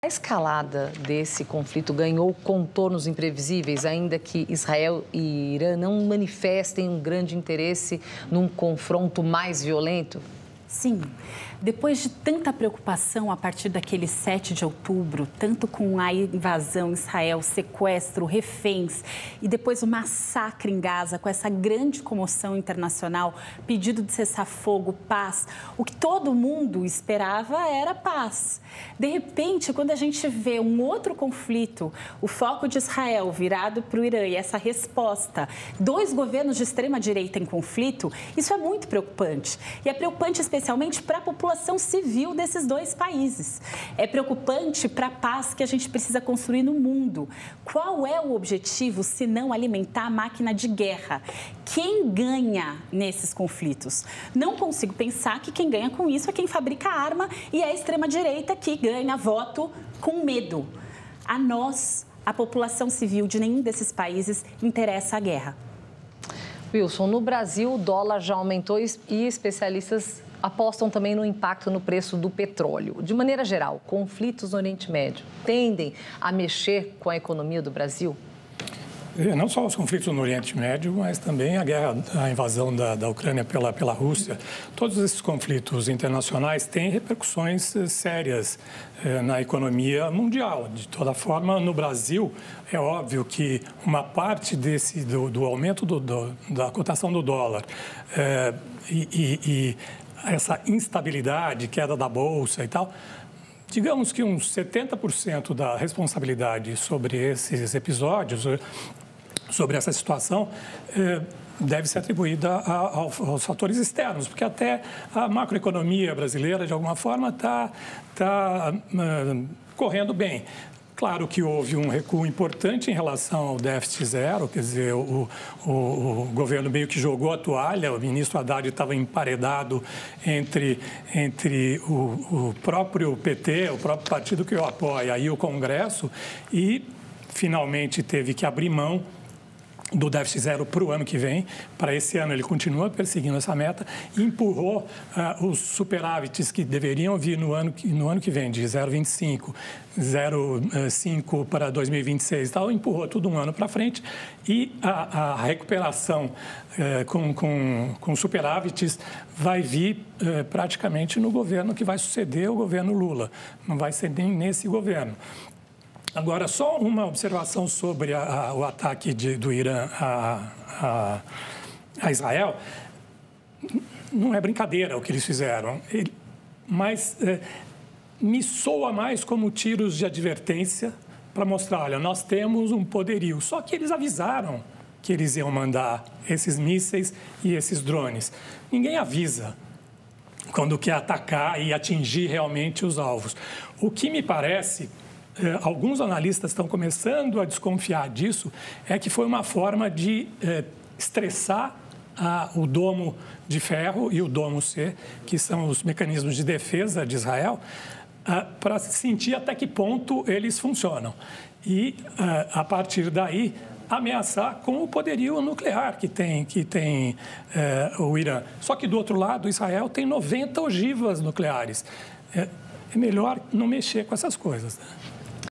A escalada desse conflito ganhou contornos imprevisíveis, ainda que Israel e Irã não manifestem um grande interesse num confronto mais violento? Sim. Depois de tanta preocupação a partir daquele 7 de outubro, tanto com a invasão em Israel, sequestro, reféns e depois o massacre em Gaza, com essa grande comoção internacional, pedido de cessar-fogo, paz, o que todo mundo esperava era paz. De repente, quando a gente vê um outro conflito, o foco de Israel virado para o Irã e essa resposta, dois governos de extrema-direita em conflito, isso é muito preocupante. E é preocupante especialmente para a população civil desses dois países. É preocupante para a paz que a gente precisa construir no mundo. Qual é o objetivo, se não alimentar a máquina de guerra? Quem ganha nesses conflitos? Não consigo pensar que quem ganha com isso é quem fabrica a arma e é a extrema-direita que ganha voto com medo. A nós, a população civil de nenhum desses países, interessa a guerra. Wilson, no Brasil o dólar já aumentou e especialistas apostam também no impacto no preço do petróleo. De maneira geral, conflitos no Oriente Médio tendem a mexer com a economia do Brasil? Não só os conflitos no Oriente Médio, mas também a invasão da Ucrânia pela Rússia. Todos esses conflitos internacionais têm repercussões sérias na economia mundial. De toda forma, no Brasil, é óbvio que uma parte do aumento da cotação do dólar e essa instabilidade, queda da Bolsa e tal, digamos que uns 70% da responsabilidade sobre esses episódios, sobre essa situação, deve ser atribuída aos fatores externos, porque até a macroeconomia brasileira, de alguma forma, está correndo bem. Claro que houve um recuo importante em relação ao déficit zero, quer dizer, o governo meio que jogou a toalha, o ministro Haddad estava emparedado entre o próprio PT, o próprio partido que o apoia, e o Congresso, e finalmente teve que abrir mão do déficit zero para o ano que vem. Para esse ano ele continua perseguindo essa meta e empurrou os superávites que deveriam vir no ano que vem, de 0,25, 0,5 para 2026 e tal, empurrou tudo um ano para frente e a recuperação com superávites vai vir praticamente no governo que vai suceder o governo Lula, não vai ser nem nesse governo. Agora, só uma observação sobre o ataque do Irã a Israel. Não é brincadeira o que eles fizeram, mas me soa mais como tiros de advertência para mostrar, olha, nós temos um poderio. Só que eles avisaram que eles iam mandar esses mísseis e esses drones. Ninguém avisa quando quer atacar e atingir realmente os alvos. O que me parece... alguns analistas estão começando a desconfiar disso, é que foi uma forma de estressar o domo de ferro e o domo C, que são os mecanismos de defesa de Israel, para sentir até que ponto eles funcionam. E, a partir daí, ameaçar com o poderio nuclear que tem o Irã. Só que, do outro lado, Israel tem 90 ogivas nucleares. É melhor não mexer com essas coisas, né?